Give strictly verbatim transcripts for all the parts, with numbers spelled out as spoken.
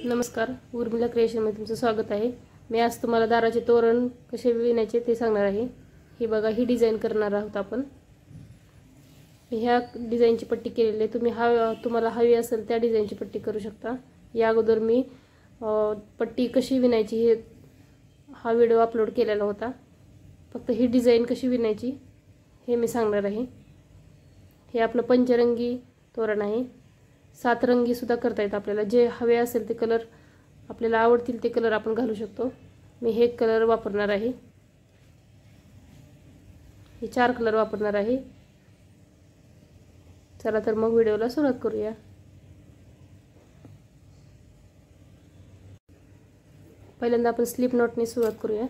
नमस्कार, उर्मिला क्रिएशनमध्ये तुमचं स्वागत आहे। मी आज तुम्हाला दाराचे तोरण कसे विणायचे ते सांगणार आहे। ही बघा, ही डिझाइन करणार आहोत आपण। ह्या डिझाइनची पट्टी केलेली आहे। तुम्ही हा तुम्हाला हवी असेल त्या डिझाइनची पट्टी करू शकता। या अगोदर मी पट्टी कशी विणायची हे हा व्हिडिओ अपलोड केलेला होता। फक्त ही डिझाइन कशी विणायची हे मी सांगणार आहे। हे आपलं पंचरंगी तोरण आहे। सात रंगी सुद्धा करता येतात आपल्याला। जे हवे असेल ते कलर आपल्याला आवडतील ते कलर आपण घालू शकतो। मी हे कलर वापरणार आहे। हे चार कलर वापरणार आहे। चला तर मग व्हिडिओला सुरुवात करूया। पहिल्यांदा आपण स्लिप नॉटने सुरुवात करूया।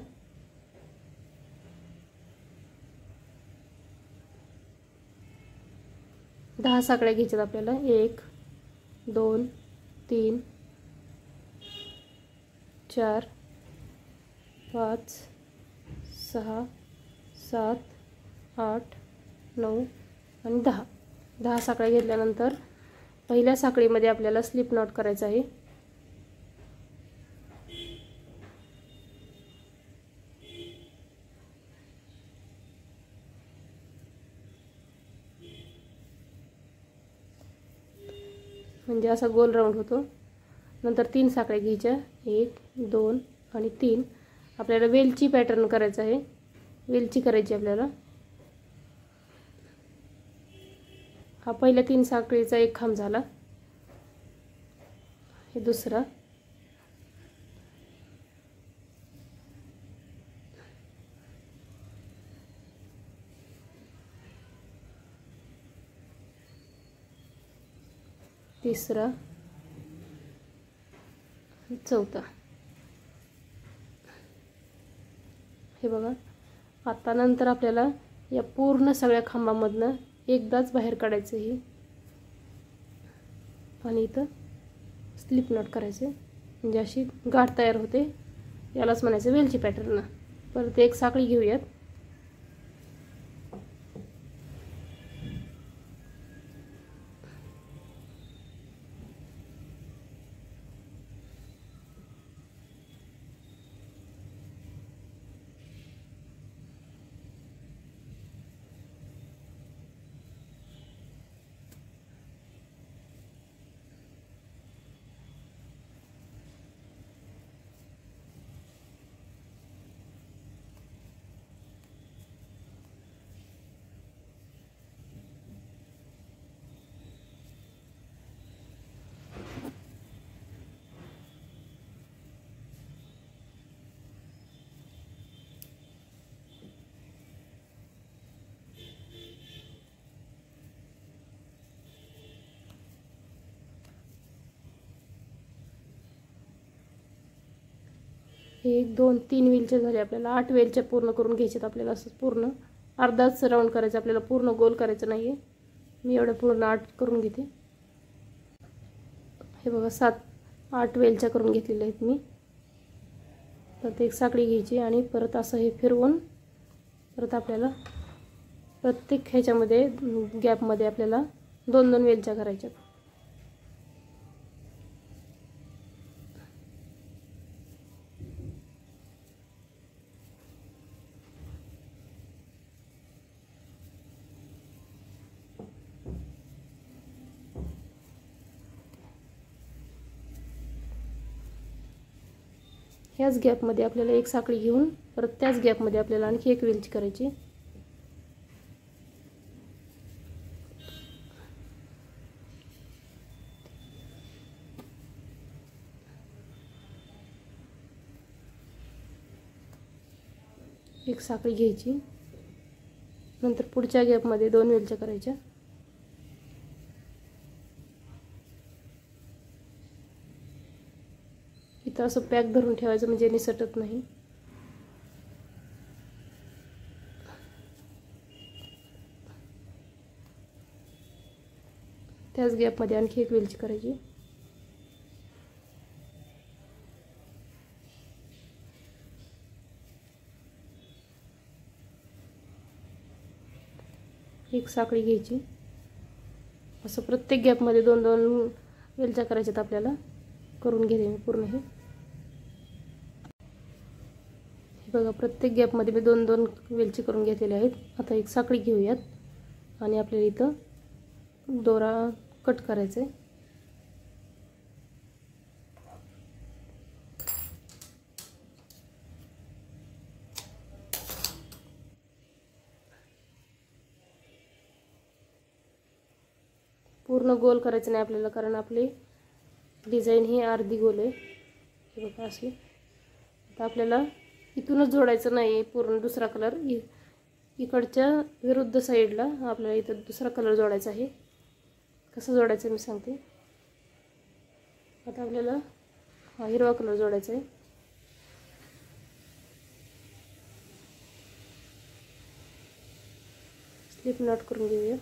दहा साकळ्या घ्यायच्यात आपल्याला। एक दोन तीन चार पाच सहा सात आठ नऊ आणि दहा। दहा साकळ्या घेतल्यानंतर पहिल्या साखळीमध्ये आपल्याला स्लिप नॉट करायचा आहे। म्हणजे असा गोल राऊंड होतो। नंतर तीन साखळ्या घ्यायच्या। एक दोन आणि तीन। आपल्याला वेलची पॅटर्न करायचा आहे। वेलची करायची आपल्याला। हा पहिल्या तीन साखळीचा एक खांब झाला। हे दुसरा, तिसरा, चौथा। हे बघा, आता नंतर आपल्याला या पूर्ण सगळ्या खांबामधनं एकदाच बाहेर काढायचं आहे आणि इथं स्लिप नॉट करायचे। म्हणजे अशी गाठ तयार होते। यालाच म्हणायचं वेलची पॅटर्न। परत एक साखळी घेऊयात। एक दोन तीन वेलच्या झाले। आपल्याला आठ वेलच्या पूर्ण करून घ्यायच्यात आपल्याला। असं पूर्ण अर्धाच राऊंड करायचं आपल्याला। पूर्ण गोल करायचं नाहीये। मी एवढं पूर्ण आठ करून घेते। हे बघा, सात आठ वेलच्या करून घेतलेल्या आहेत मी। परत एक साखळी घ्यायची आणि परत असं हे फिरवून परत आपल्याला प्रत्येक ह्याच्यामध्ये गॅपमध्ये आपल्याला दोन दोन वेलच्या करायच्यात। ह्याच गॅपमध्ये आपल्याला एक साखळी घेऊन परत त्याच गॅपमध्ये आपल्याला आणखी एक वेलची करायची। एक साखळी घ्यायची। नंतर पुढच्या गॅपमध्ये दोन वेलच्या करायच्या। इथं असं पॅक धरून ठेवायचं म्हणजे निसटत नाही। त्याच गॅपमध्ये आणखी एक वेलची करायची। एक साखळी घ्यायची। असं प्रत्येक गॅपमध्ये दोन दोन वेलच्या करायच्यात आपल्याला। करून घेते मी पूर्ण हे बघा प्रत्येक गॅपमध्ये मी दोन दोन वेलची करून घेतलेले आहेत। आता एक साखळी घेऊयात आणि आपल्याला इथं दोरा कट करायचा आहे। पूर्ण गोल करायचं नाही आपल्याला, कारण आपली डिझाईन ही अर्धी गोल आहे। हे बघा अशी। आता आपल्याला इथूनच जोडायचं नाही पूर्ण दुसरा कलर, इकडच्या विरुद्ध साईडला आपल्याला इथं दुसरा कलर जोडायचा आहे। कसं जोडायचं मी सांगते। आता आपल्याला हा हिरवा कलर जोडायचा आहे। स्लिप नॉट करून घेऊया।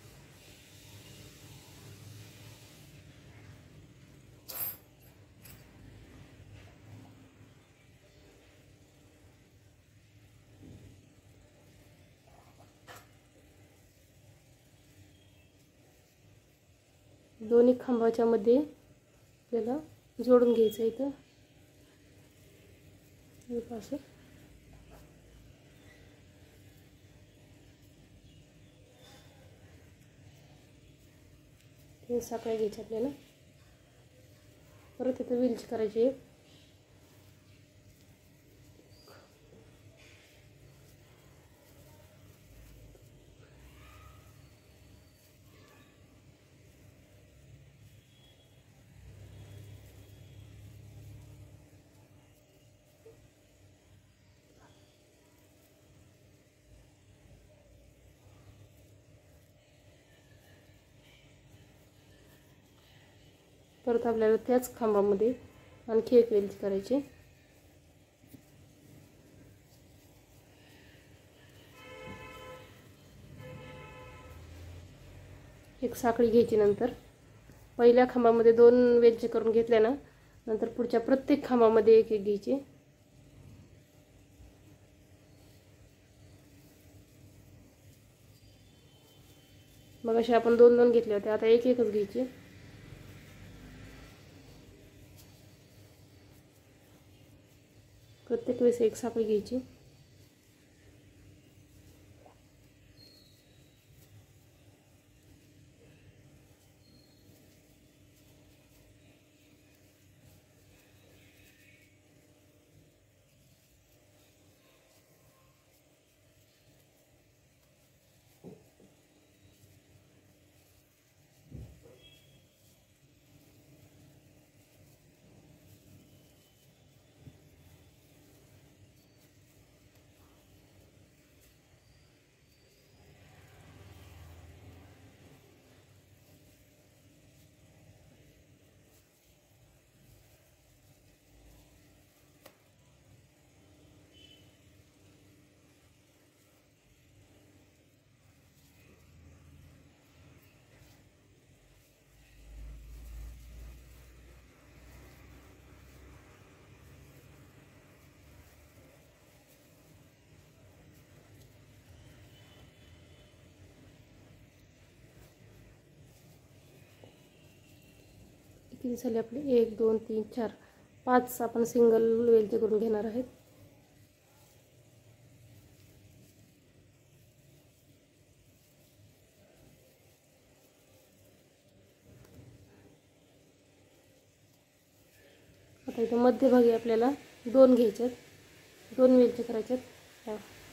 दोन्ही खांबाच्या मध्ये आपल्याला जोडून घ्यायचं इथं असं। हे साखळ्या घ्यायच्या आपल्याला, परत इथं वेलची करायची आहे। परत आपल्याला त्याच खांबामध्ये आणखी एक वेलची करायची। एक साखळी घ्यायची, नंतर पहिल्या खांबामध्ये दोन वेलची करून घेतल्या ना, नंतर पुढच्या प्रत्येक खांबामध्ये एक एक घ्यायची। मग अशा आपण दोन दोन घेतले होते, आता एक एकच घ्यायची। प्रत्येक वेळेस एक साखळी घ्यायची। किती झाले आपले, एक दोन तीन चार पाच आपण सिंगल वेलची करून घेणार आहेत। आता इथे मध्यभागी आपल्याला दोन घ्यायच्यात, दोन वेलची करायच्यात।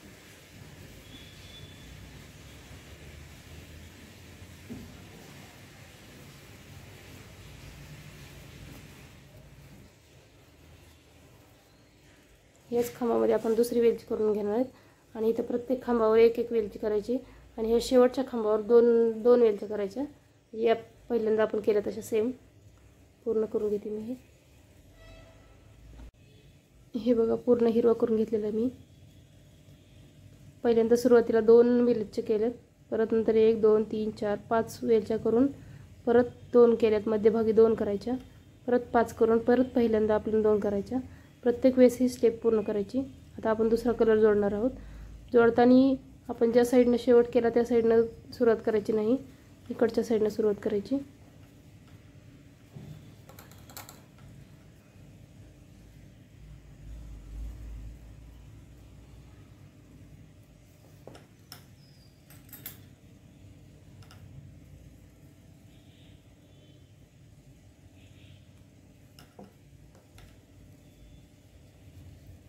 याच खांबामध्ये आपण दुसरी वेलची करून घेणार आहेत आणि इथे प्रत्येक खांबावर एक एक वेलची करायची आणि ह्या शेवटच्या खांबावर दोन दोन वेलच्या करायच्या। या पहिल्यांदा आपण केलं तशा सेम पूर्ण करून घेते मी। हे हे बघा पूर्ण हिरवा करून घेतलेला मी। पहिल्यांदा सुरुवातीला दोन वेलच्या केल्यात, परत नंतर एक दोन तीन चार पाच वेलच्या करून परत दोन केल्यात, मध्यभागी दोन करायच्या, परत पाच करून परत पहिल्यांदा आपण दोन करायच्या। प्रत्येक वेळेस ही स्टेप पूर्ण करायची। आता आपण दुसरा कलर जोडणार आहोत। जोडताना आपण ज्या साईडने शेवट केला त्या साईडने सुरुवात करायची नाही, इकडच्या साईडने सुरुवात करायची।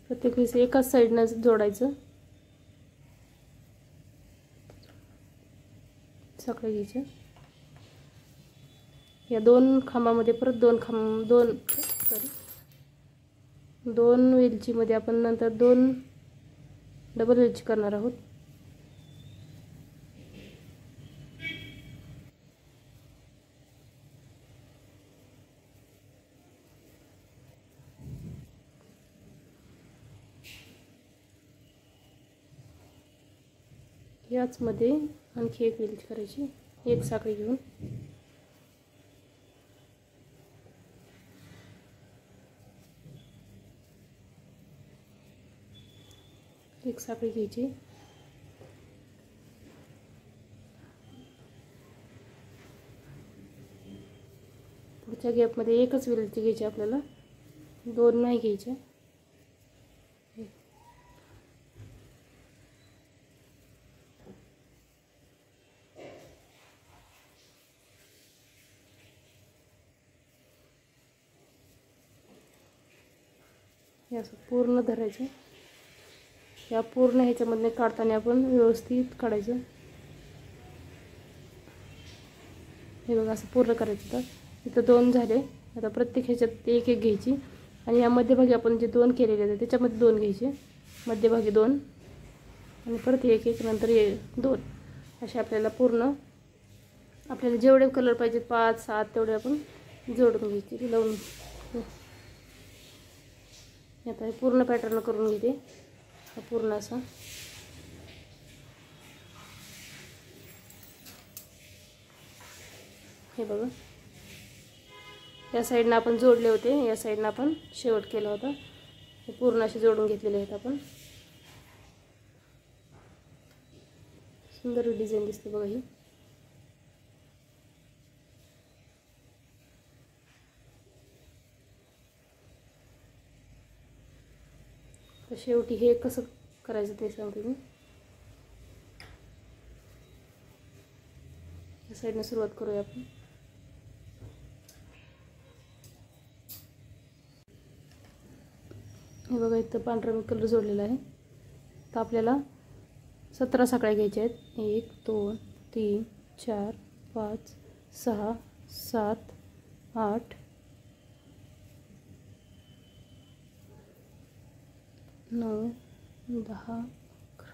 प्रत्येक वेळेस एकाच साईडनं जोडायचं. साखळी घ्यायच्या. या दोन खांबामध्ये परत दोन खांब दोन सॉरी दोन वेलचीमध्ये आपण नंतर दोन डबल वेलची करणार आहोत. याचमध्ये आणखी एक वेलची करायची, एक साखळी घेऊन. एक साखळी घ्यायची. पुढच्या गॅपमध्ये एकच वेलची घ्यायची आपल्याला, दोन नाही घ्यायच्या. हे असं पूर्ण धरायचं. या पूर्ण ह्याच्यामधनं काढताना आपण व्यवस्थित काढायचं. हे बघा असं पूर्ण करायचं. तर इथं दोन झाले. आता प्रत्येक ह्याच्यात एक एक घ्यायची आणि या मध्यभागी आपण जे दोन केलेले आहेत त्याच्यामध्ये दोन घ्यायचे, मध्यभागी दोन आणि परत एक एक नंतर ये दोन. असे आपल्याला पूर्ण आपल्याला जेवढे कलर पाहिजेत पाच सात तेवढे आपण जोडून घ्यायचे लावून. आता हे पूर्ण पॅटर्न करून घेते. हा पूर्ण असा हे बघा या साईडनं आपण जोडले होते, या साईडनं आपण शेवट केला होता. हे पूर्ण असे जोडून घेतलेले आहेत आपण. सुंदर डिझाईन दिसते बघा ही. तर शेवटी हे कसं करायचं ते सांगते मी. या साईडने सुरुवात करूया आपण. हे बघा इथं पांढरा मी कलर जोडलेला आहे. तर आपल्याला सतरा साखळ्या घ्यायच्या आहेत. एक दोन तीन चार पाच सहा सात आठ नऊ दहा अकरा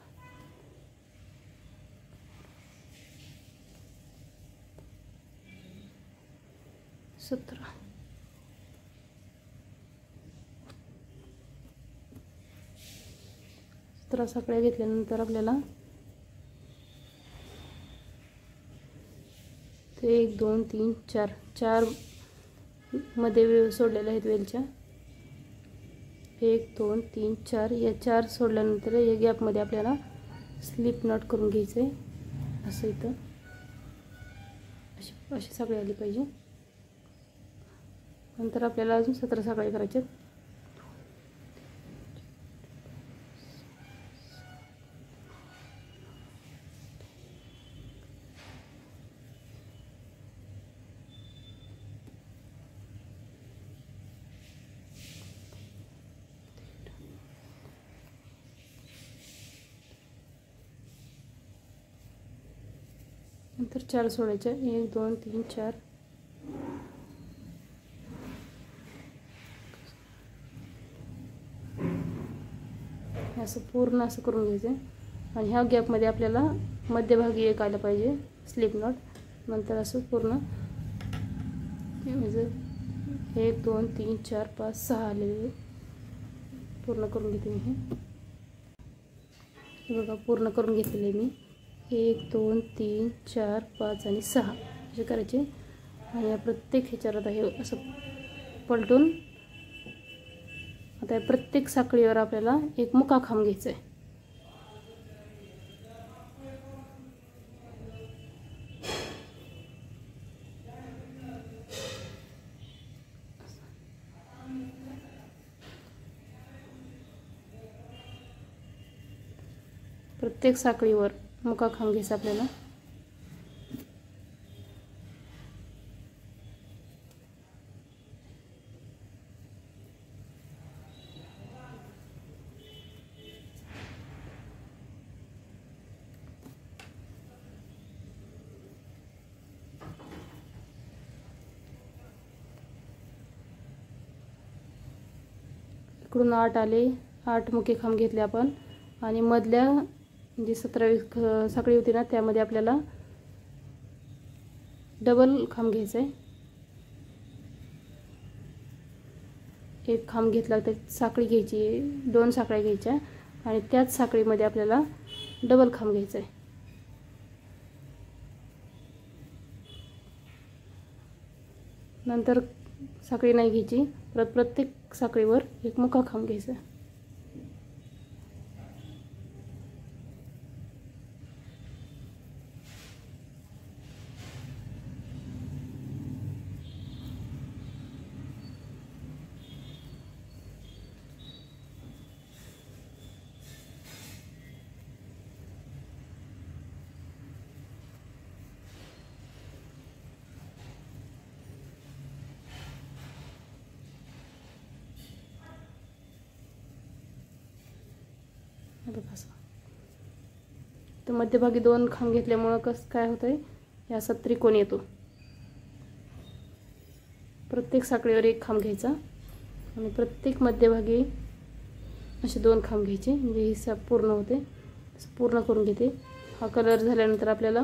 सतरा. सतरा साखळ्या घेतल्यानंतर आपल्याला ते एक दोन तीन चार चार मध्ये सोडलेल्या आहेत वेलच्या. एक दोन तीन चार या चार सोडल्यानंतर या गॅपमध्ये आपल्याला स्लिप नॉट करून घ्यायचं आहे. असं इथं अशी अशी साखळी आली पाहिजे. नंतर आपल्याला अजून सतरा साखळ्या करायच्या. नंतर चार सोडायच्या. एक दोन तीन चार असं पूर्ण असं करून घ्यायचं. आणि ह्या गॅपमध्ये आपल्याला मध्यभागी एक आलं पाहिजे स्लिप नॉट. नंतर असं पूर्ण एक दोन तीन चार पाच सहा आलेले पूर्ण करून घेते मी. हे बघा पूर्ण करून घेतलेले मी. एक दोन तीन चार पाच आणि सहा असे करायचे. आणि या प्रत्येक ह्याच्यावर आता हे असं पलटून आता या प्रत्येक साखळीवर आपल्याला एक मुका खांब घ्यायचा आहे. प्रत्येक साखळीवर मुका खांब घ्यायचा आपल्याला. इकडून आठ आले, आठ मुके खांब घेतले आपण आणि मधल्या जी सतरावी साखळी होती ना त्यामध्ये आपल्याला डबल खांब घ्यायचा आहे. एक खांब घेतला तर साखळी घ्यायची, दोन साखळ्या घ्यायच्या आणि त्याच साखळीमध्ये आपल्याला डबल खांब घ्यायचा आहे. नंतर साखळी नाही घ्यायची, परत प्रत्येक साखळीवर एक मुका खांब घ्यायचा. बघा असं. तर मध्यभागी दोन खांब घेतल्यामुळं कसं काय होतंय, हे असा त्रिकोण येतो. प्रत्येक साखळीवर एक खांब घ्यायचा आणि प्रत्येक मध्यभागी असे दोन खांब घ्यायचे, म्हणजे ही साप पूर्ण होते. पूर्ण करून घेते. हा कलर झाल्यानंतर आपल्याला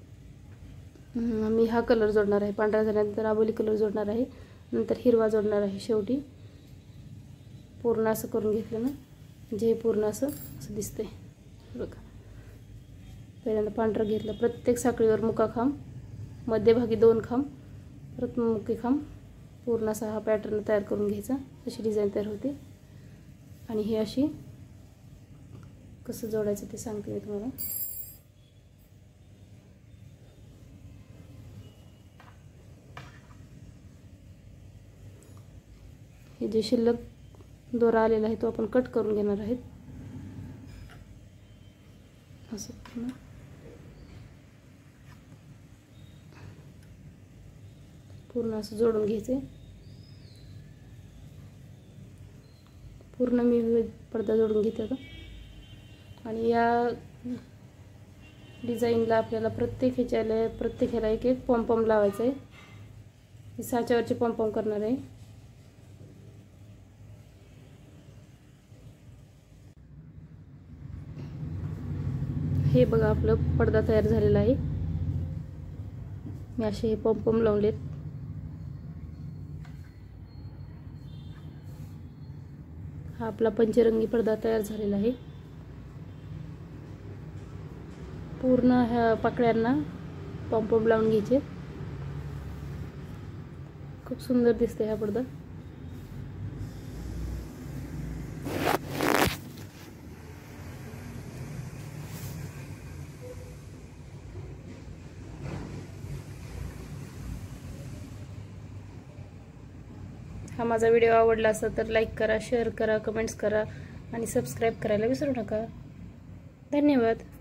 मी हा कलर जोडणार आहे. पांढरा झाल्यानंतर आबोली कलर जोडणार आहे, नंतर हिरवा जोडणार आहे. शेवटी पूर्ण असं करून घेतलं ना जे पूर्ण असं असं दिसतंय. बघा, पहिल्यांदा पांढरं घेतलं, प्रत्येक साखळीवर मुका खांब, मध्यभागी दोन खांब, परत मुके खांब, पूर्ण असा हा पॅटर्न तयार करून घ्यायचा. अशी डिझाईन तयार होते. आणि ही अशी कसं जोडायचं ते सांगते मी तुम्हाला. हे जे शिल्लक दोरा आलेला आहे तो आपण कट करून घेणार आहेत. असं पूर्ण पूर्ण असं जोडून घ्यायचे. पूर्ण मी पडदा जोडून घेते आता. आणि या डिझाईनला आपल्याला प्रत्येक ह्याच्याला प्रत्येक ह्याला एक एक पॉम्पॉम लावायचं आहे. साच्यावरचे पॉम्पॉम करणार आहे. हे बघा आपलं पडदा तयार झालेला आहे. मी असे हे पॉम्पॉम लावलेत. हा आपला पंचरंगी पडदा तयार झालेला आहे. पूर्ण ह्या पाकळ्यांना पॉम्पॉम लावून घ्यायचे. खूप सुंदर दिसते हा पडदा. हा माझा व्हिडिओ आवडला असेल तर लाईक करा, शेअर करा, कमेंट्स करा आणि सबस्क्राईब करायला विसरू नका. धन्यवाद.